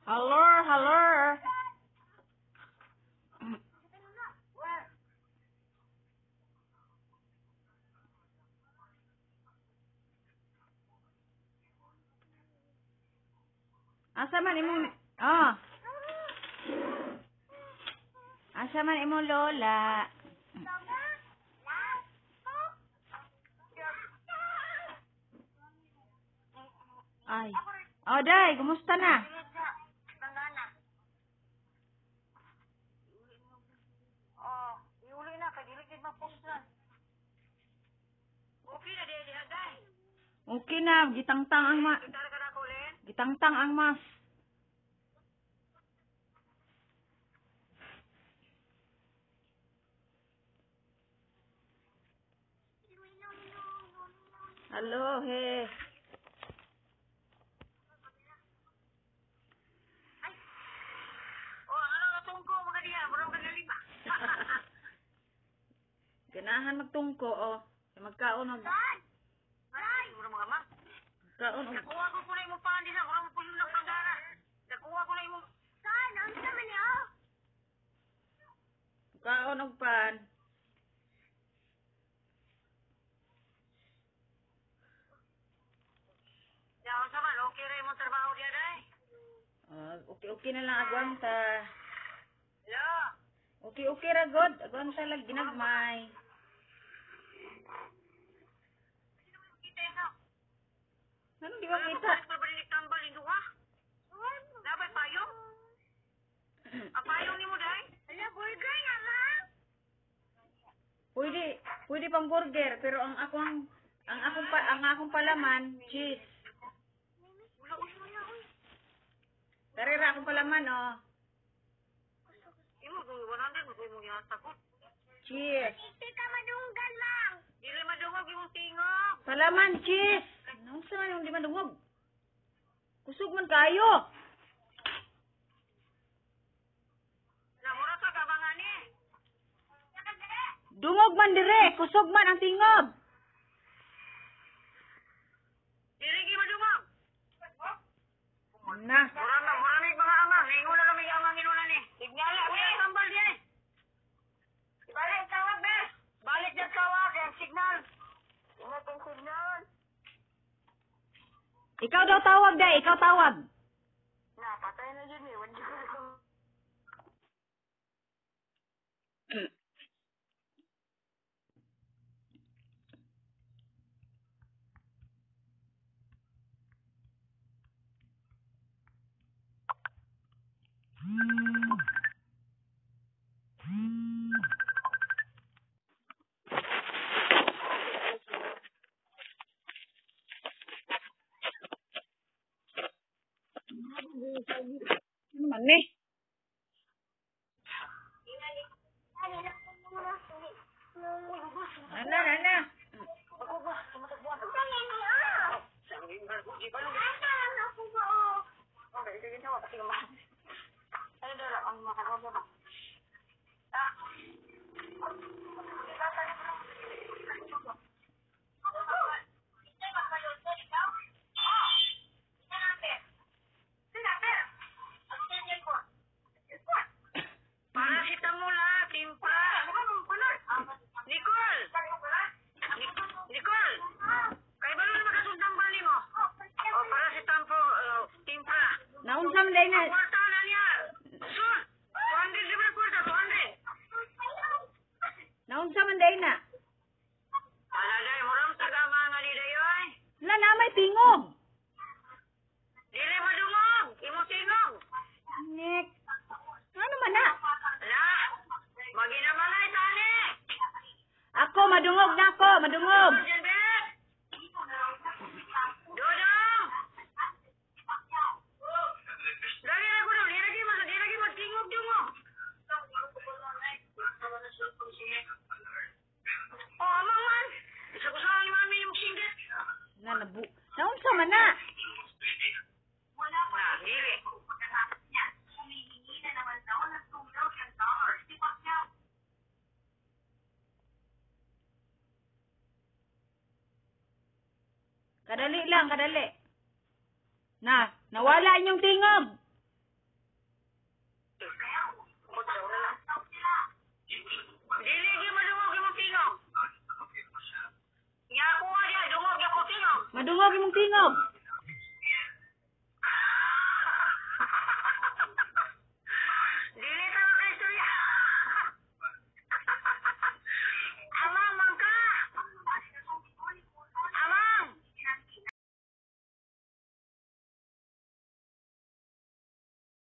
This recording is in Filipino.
Hello, hello. Asa man imong Asa man imong lola? Ay. Oh, day, kumusta na? Iuli na, kay dili gid ma-post na. Okay na day. Okay na, gitangtang ang Tara ka na ko, Len. gitangtang ang mas. Hello, he. Ano natungko mga diya, murang kanalima. Ganahan magtungko, oh. Magkaon og Ay, murang mga ma. kaon og Nakuha ko na imong pandi na, murang pulo ng panggara. Nakuha ko na imong... Saan? Ang naman niyo? kaon og pan. Yaon sa man, okay rin imong trabaho diya, day. Okay na lang agwanta. Hello? Okay ra god. Agwanta lang ginagmay. Kita ito. Ano di ba kita? Pabalik tambal indo ha? Dapat payong? Ang payong ni mo, day? Ala, burger na, ma. Pwede pang burger pero ang akong palaman cheese. Wala, uy. Karera akong palaman oh. Imo, kung 100, magay mo yata ko. Cheese. Hindi ka madunggan, lang. Dili madungog yung tingog. Palaman cheese. Ano sa man yung di madungog? Kusog man kayo. Namura sa kabangan eh. Dungog man dire, kusog man ang tingog. Dili gi madungog. Na. Mura ni mga amang. Ningon na lang may amang inunan eh. Signala, may hambal din eh. Balik tawag, be. Balik dyan tawag. Yung signal. Ingat ang signal. Ikaw daw tawag day, ikaw tawag. Na, patay na dyan eh. Wala ko. Ano man eh? Nana. Ako ba? Tumatakbuhan. Sabi ba? Ibalong. Okay, sige na. Kasi naman. Ano daw lang ang makakawa ba? Paracetamol ha, timpla. Nicole! Nicole! Kay ba naman makasundang bali mo? O, paracetamol, timpla. Naunsa man day na. Kwarta na niya. Sun! 200 libre kwarta, 200. Naunsa man day na. Aladay, murang tagama nga ni Dayoy. Na may tingog. Dili madungog, imo tingog. Nek. Ano man na? Ala, maginamangay tani. Ako madungog na ako, madungog. Diyan, be. Dodong! Lagi na ko daw, di lagi magtingog yung mo. Oh, amang man. Isa ko sa ni mami yung singgit. Naunsa man na. Na, dili. Kadali lang, kadali. Nawala inyong tingog. Madungog imong tingog.